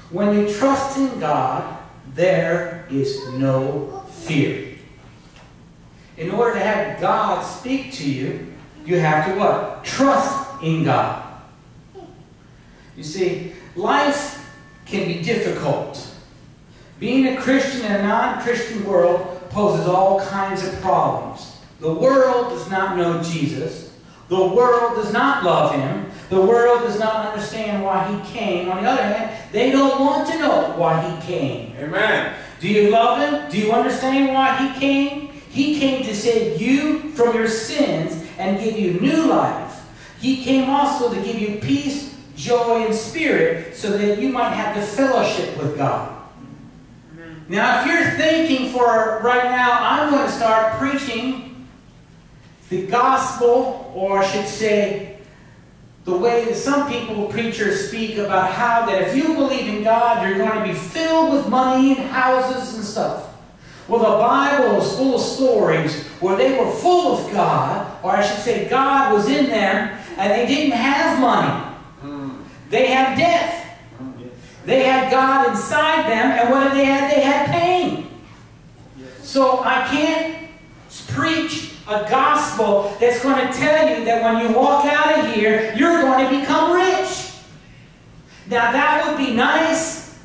When you trust in God, there is no fear. In order to have God speak to you, you have to what? Trust in God. You see, life can be difficult. Being a Christian in a non-Christian world poses all kinds of problems. The world does not know Jesus. The world does not love Him. The world does not understand why He came. On the other hand, they don't want to know why He came. Amen. Do you love Him? Do you understand why He came? He came to save you from your sins and give you new life. He came also to give you peace, joy, and spirit so that you might have the fellowship with God. Amen. Now, if you're thinking for right now, I'm going to start preaching the gospel, or I should say, the way that some people, preachers, speak about how that if you believe in God, you're going to be filled with money and houses and stuff. Well, the Bible is full of stories where they were full of God, or I should say God was in them, and they didn't have money. They had death. They had God inside them, and what did they have? They had pain. So I can't preach a gospel that's going to tell you that when you walk out of here, you're going to become rich. Now that would be nice.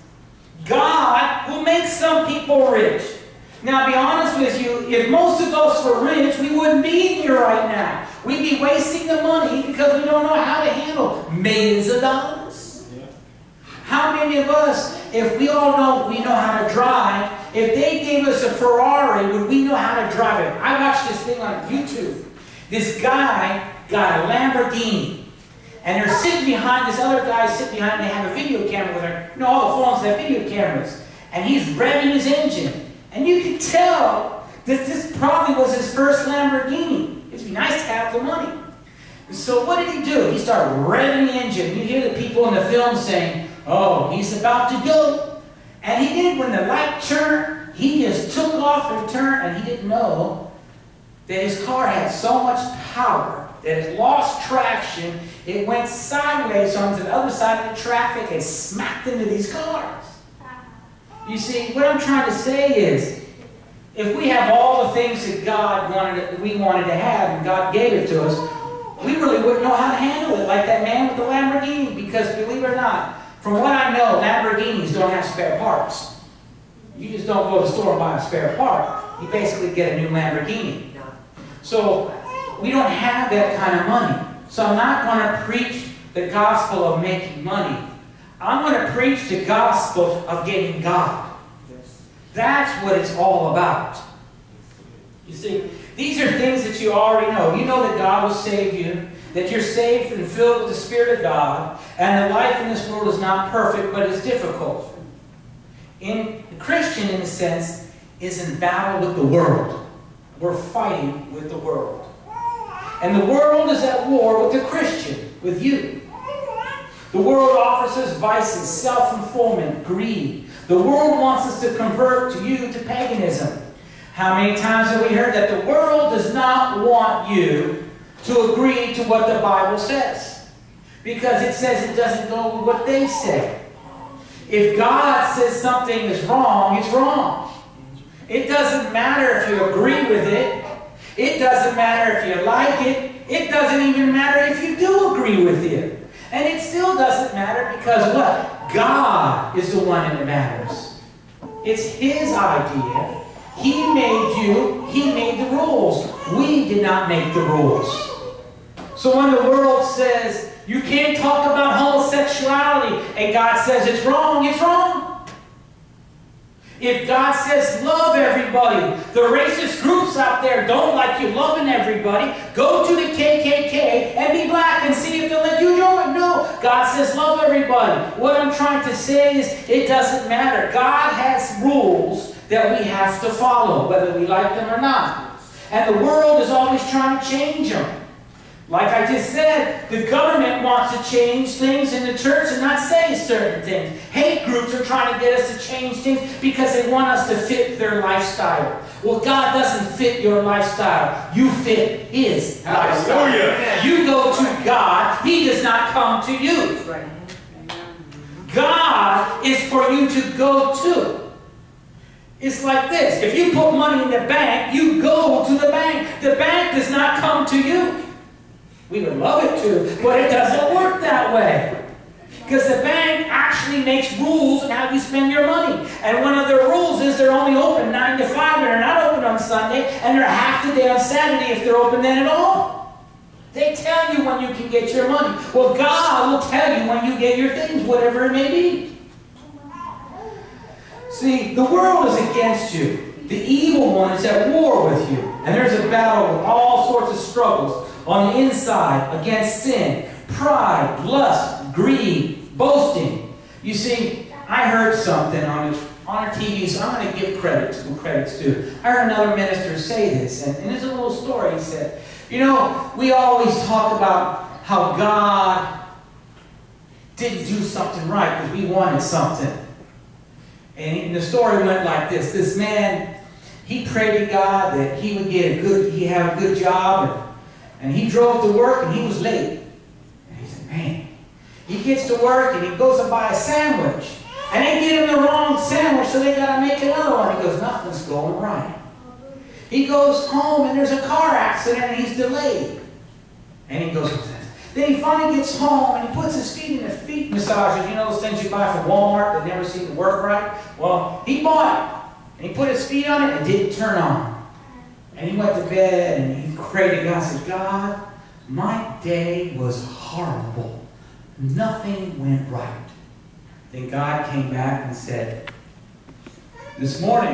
God will make some people rich. Now, to be honest with you, if most of us were rich, we wouldn't be here right now. We'd be wasting the money because we don't know how to handle millions of dollars. Yeah. How many of us, if we all know we know how to drive, if they gave us a Ferrari, would we know how to drive it? I watched this thing on YouTube. This guy got a Lamborghini. And they're sitting behind, this other guy sitting behind, and they have a video camera with her. You know, all the phones have video cameras. And he's revving his engine. And you can tell that this probably was his first Lamborghini. It'd be nice to have the money. And so what did he do? He started revving the engine. You hear the people in the film saying, oh, he's about to go. And he did. When the light turned, he just took off and turned, and he didn't know that his car had so much power that it lost traction. It went sideways onto the other side of the traffic and smacked into these cars. You see, what I'm trying to say is, if we have all the things that we wanted to have, and God gave it to us, we really wouldn't know how to handle it, like that man with the Lamborghini, because believe it or not, from what I know, Lamborghinis don't have spare parts. You just don't go to the store and buy a spare part. You basically get a new Lamborghini. So, we don't have that kind of money. So I'm not going to preach the gospel of making money. I'm going to preach the gospel of getting God. That's what it's all about. You see, these are things that you already know. You know that God will save you, that you're saved and filled with the Spirit of God, and that life in this world is not perfect, but it's difficult. The Christian, in a sense, is in battle with the world. We're fighting with the world. And the world is at war with the Christian, with you. The world offers us vices, self-fulfillment, greed. The world wants us to convert you to paganism. How many times have we heard that the world does not want you to agree to what the Bible says? Because it says it doesn't go with what they say. If God says something is wrong, it's wrong. It doesn't matter if you agree with it. It doesn't matter if you like it. It doesn't even matter if you do agree with it. And it still doesn't matter because what? God is the one that matters. It's His idea. He made you. He made the rules. We did not make the rules. So when the world says, you can't talk about homosexuality, and God says it's wrong, it's wrong. If God says love everybody, the racist groups out there don't like you loving everybody, go to the KKK and be black and see if they'll let you join. No, God says love everybody. What I'm trying to say is it doesn't matter. God has rules that we have to follow, whether we like them or not. And the world is always trying to change them. Like I just said, the government wants to change things in the church and not say certain things. Hate groups are trying to get us to change things because they want us to fit their lifestyle. Well, God doesn't fit your lifestyle. You fit His lifestyle. Hallelujah. You go to God. He does not come to you. God God is for you to go to. It's like this. If you put money in the bank, you go to the bank. The bank does not come to you. We would love it to, but it doesn't work that way. Because the bank actually makes rules on how you spend your money. And one of their rules is they're only open 9 to 5, and they're not open on Sunday, and they're half the day on Saturday if they're open then at all. They tell you when you can get your money. Well, God will tell you when you get your things, whatever it may be. See, the world is against you. The evil one is at war with you. And there's a battle with all sorts of struggles on the inside against sin, pride, lust, greed, boasting. You see, I heard something on our TV, so I'm going to give credit to who credit's due. I heard another minister say this, and there's a little story. He said, you know, we always talk about how God didn't do something right because we wanted something. And the story went like this. This man, he prayed to God that he would have a good job, and he drove to work and he was late. And he said, man, he gets to work and he goes to buy a sandwich. And they get him the wrong sandwich, so they got to make another one. He goes, nothing's going right. He goes home and there's a car accident and he's delayed. And he goes, then he finally gets home and he puts his feet in the feet massagers. You know those things you buy from Walmart that never seem to work right? Well, he bought it. And he put his feet on it and it didn't turn on. And he went to bed and he prayed to God and said, God, my day was horrible. Nothing went right. Then God came back and said, this morning,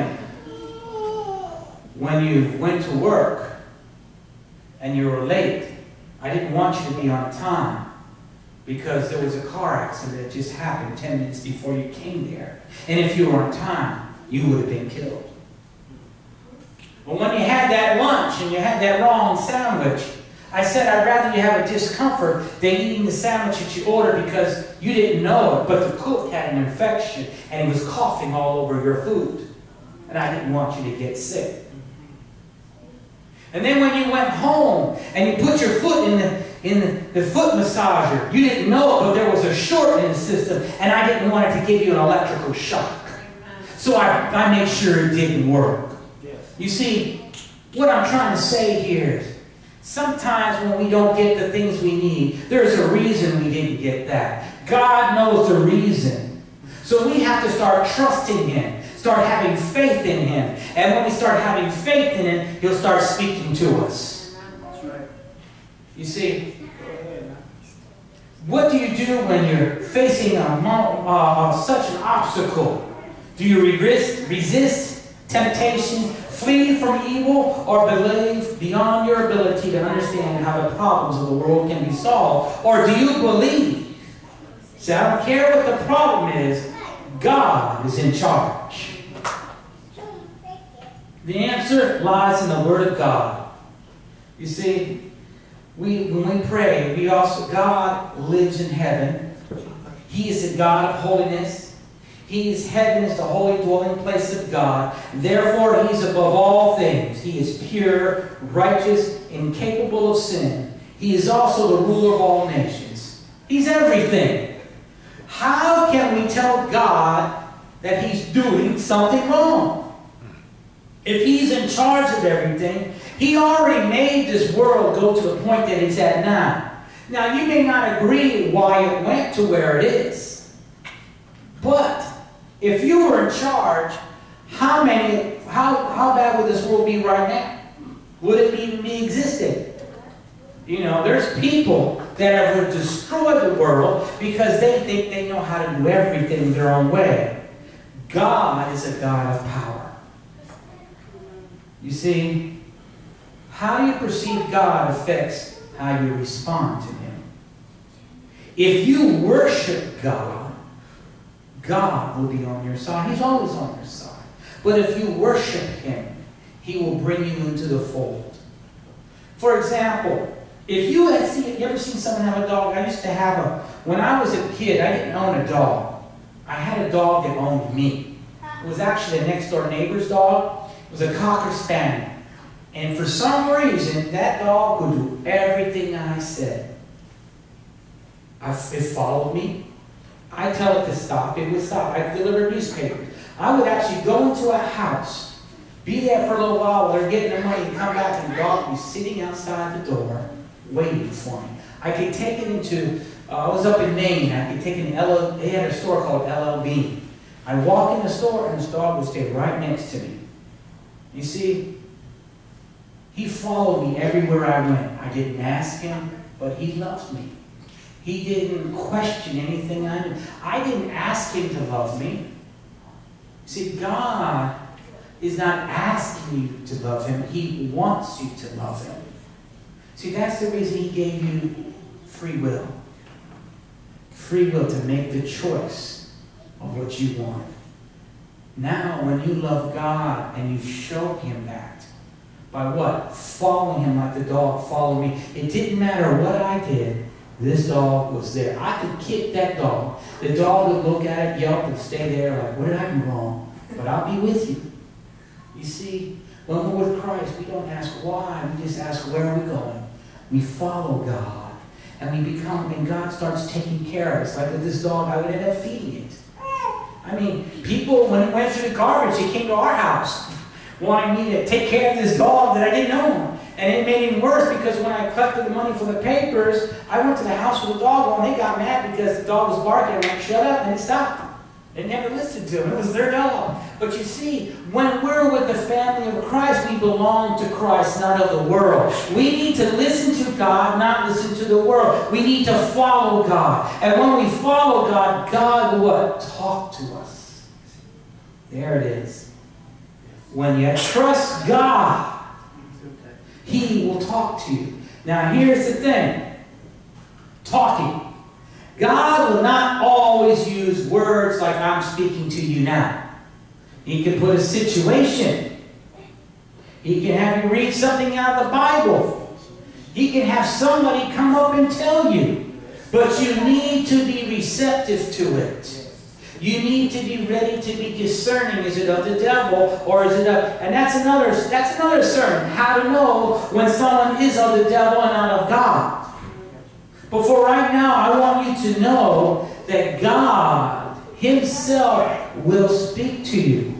when you went to work and you were late, I didn't want you to be on time because there was a car accident that just happened 10 minutes before you came there. And if you were on time, you would have been killed. But when you had that lunch and you had that wrong sandwich, I said I'd rather you have a discomfort than eating the sandwich that you ordered because you didn't know it, but the cook had an infection and he was coughing all over your food. And I didn't want you to get sick. And then when you went home and you put your foot in the foot massager, you didn't know it, but there was a short in the system, and I didn't want it to give you an electrical shock. So I made sure it didn't work. You see, what I'm trying to say here is, sometimes when we don't get the things we need, there's a reason we didn't get that. God knows the reason. So we have to start trusting Him. Start having faith in Him. And when we start having faith in Him, He'll start speaking to us. That's right. You see, what do you do when you're facing such an obstacle? Do you resist temptation, flee from evil, or believe beyond your ability to understand how the problems of the world can be solved? Or do you believe? See, I don't care what the problem is, God is in charge. The answer lies in the Word of God. You see, when we pray, God lives in heaven. He is the God of holiness. Heaven is the holy dwelling place of God. Therefore, He's above all things. He is pure, righteous, incapable of sin. He is also the ruler of all nations. He's everything. How can we tell God that He's doing something wrong? If He's in charge of everything, He already made this world go to the point that it's at now. Now, you may not agree why it went to where it is. But if you were in charge, how bad would this world be right now? Would it even be existing? You know, there's people that have destroyed the world because they think they know how to do everything their own way. God is a God of power. You see, how you perceive God affects how you respond to Him. If you worship God, God will be on your side. He's always on your side. But if you worship Him, He will bring you into the fold. For example, if you ever seen someone have a dog? I used to have when I was a kid, I didn't own a dog. I had a dog that owned me. It was actually a next door neighbor's dog. It was a Cocker Spaniel. And for some reason, that dog would do everything I said. It followed me. I tell it to stop, it would stop. I deliver newspapers. I would actually go into a house, be there for a little while while they're getting their money, and come back, and the dog would be sitting outside the door waiting for me. I could take it into, I was up in Maine, I could take it in they had a store called LLB. I'd walk in the store and this dog would stay right next to me. You see, he followed me everywhere I went. I didn't ask him, but he loved me. He didn't question anything I did. I didn't ask him to love me. See, God is not asking you to love him. He wants you to love him. See, that's the reason he gave you free will. Free will to make the choice of what you want. Now, when you love God and you show him that, by what? Following him like the dog followed me. It didn't matter what I did. This dog was there. I could kick that dog. The dog would look at it, yelp, and stay there like, what did I do wrong? But I'll be with you. You see, when we're with Christ, we don't ask why. We just ask, where are we going? We follow God. And we become, and God starts taking care of us. Like with this dog, I would end up feeding it. I mean, people, when it went through the garbage, they came to our house wanting me to take care of this dog that I didn't own. And it made it worse because when I collected the money for the papers, I went to the house with the dog and they got mad because the dog was barking. I'm like, shut up, and it stopped. They never listened to him. It was their dog. But you see, when we're with the family of Christ, we belong to Christ, not of the world. We need to listen to God, not listen to the world. We need to follow God. And when we follow God, God will what? Talk to us. There it is. When you trust God, he will talk to you. Now here's the thing. Talking. God will not always use words like I'm speaking to you now. He can put a situation. He can have you read something out of the Bible. He can have somebody come up and tell you. But you need to be receptive to it. You need to be ready to be discerning. Is it of the devil or is it of... And that's another sermon. How to know when someone is of the devil and not of God. But for right now, I want you to know that God himself will speak to you.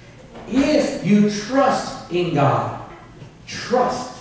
If you trust in God. Trust.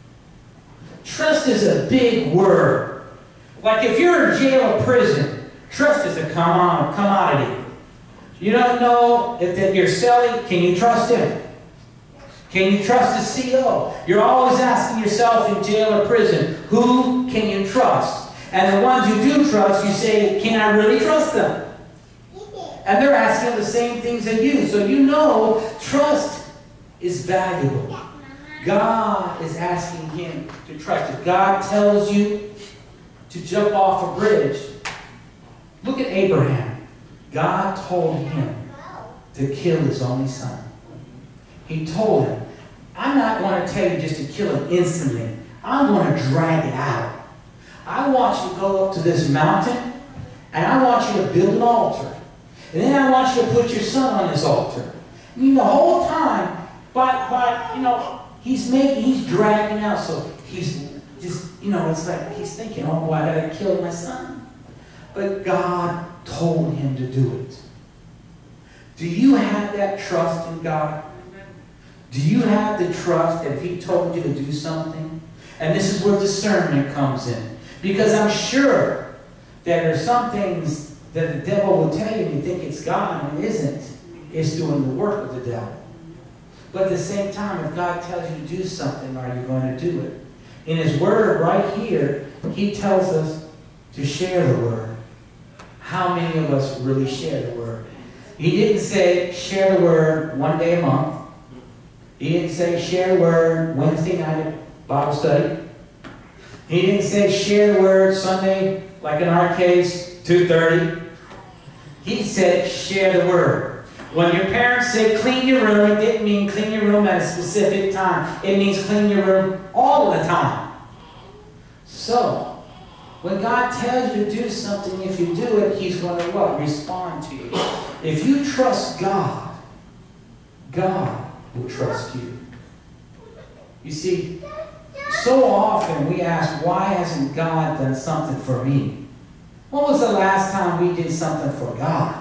Trust is a big word. Like if you're in jail or prison, trust is a commodity. You don't know that you're selling. Can you trust him? Can you trust the CO? You're always asking yourself in jail or prison, who can you trust? And the ones you do trust, you say, can I really trust them? And they're asking the same things as you. So you know trust is valuable. God is asking him to trust. If God tells you to jump off a bridge, look at Abraham. God told him to kill his only son. He told him, I'm not going to tell you just to kill him instantly. I'm going to drag it out. I want you to go up to this mountain, and I want you to build an altar. And then I want you to put your son on this altar. I mean, the whole time, but you know, he's dragging out. So he's just, you know, it's like he's thinking, oh boy, I got to kill my son. But God told him to do it. Do you have that trust in God? Do you have the trust that if he told you to do something? And this is where discernment comes in. Because I'm sure that there's some things that the devil will tell you and you think it's God and it isn't. It's doing the work of the devil. But at the same time, if God tells you to do something, are you going to do it? In his word right here, he tells us to share the word. How many of us really share the word? He didn't say share the word one day a month. He didn't say share the word Wednesday night at Bible study. He didn't say share the word Sunday, like in our case, 2:30. He said share the word. When your parents said clean your room, it didn't mean clean your room at a specific time. It means clean your room all the time. So, when God tells you to do something, if you do it, he's going to what? Respond to you. If you trust God, God will trust you. You see, so often we ask, why hasn't God done something for me? When was the last time we did something for God?